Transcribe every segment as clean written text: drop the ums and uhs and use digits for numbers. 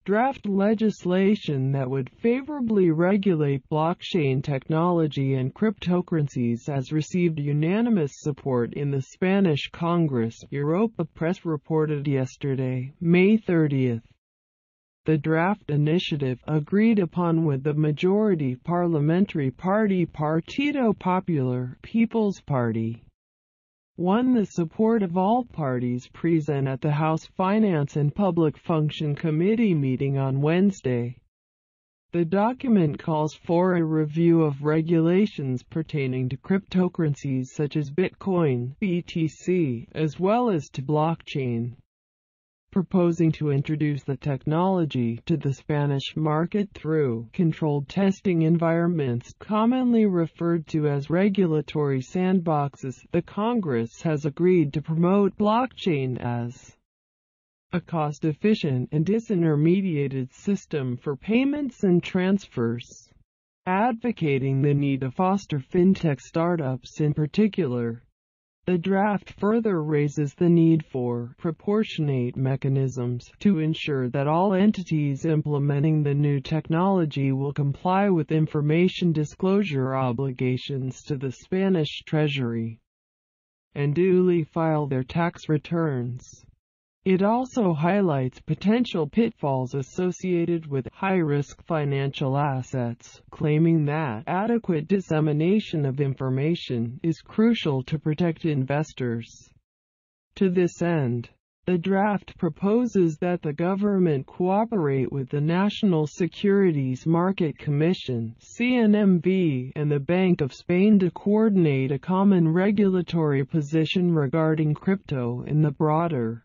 draft legislation that would favorably regulate blockchain technology and cryptocurrencies has received unanimous support in the Spanish Congress, Europa Press reported yesterday, May 30. The draft initiative, agreed upon with the majority parliamentary party Partido Popular, People's Party, won the support of all parties present at the House Finance and Public Function Committee meeting on Wednesday. The document calls for a review of regulations pertaining to cryptocurrencies such as Bitcoin, BTC, as well as to blockchain, proposing to introduce the technology to the Spanish market through controlled testing environments, commonly referred to as regulatory sandboxes. The Congress has agreed to promote blockchain as a cost-efficient and disintermediated system for payments and transfers, advocating the need to foster fintech startups in particular. The draft further raises the need for proportionate mechanisms to ensure that all entities implementing the new technology will comply with information disclosure obligations to the Spanish Treasury and duly file their tax returns. It also highlights potential pitfalls associated with high-risk financial assets, claiming that adequate dissemination of information is crucial to protect investors. To this end, the draft proposes that the government cooperate with the National Securities Market Commission (CNMV) and the Bank of Spain to coordinate a common regulatory position regarding crypto in the broader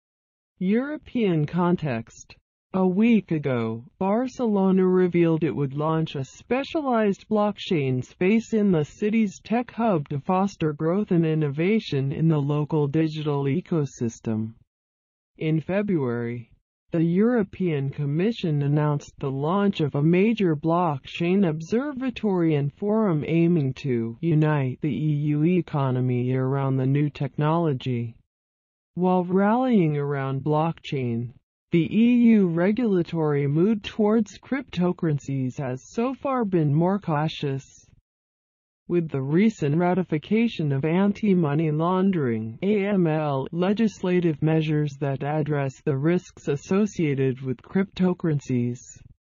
European context. A week ago, Barcelona revealed it would launch a specialized blockchain space in the city's tech hub to foster growth and innovation in the local digital ecosystem. In February, the European Commission announced the launch of a major blockchain observatory and forum aiming to unite the EU economy around the new technology. While rallying around blockchain, the EU regulatory mood towards cryptocurrencies has so far been more cautious. With the recent ratification of anti-money laundering (AML) legislative measures that address the risks associated with cryptocurrencies,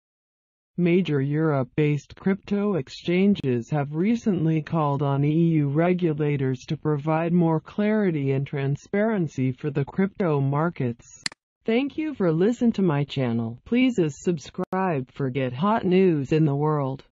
major Europe-based crypto exchanges have recently called on EU regulators to provide more clarity and transparency for the crypto markets. Thank you for listening to my channel. Please subscribe for get hot news in the world.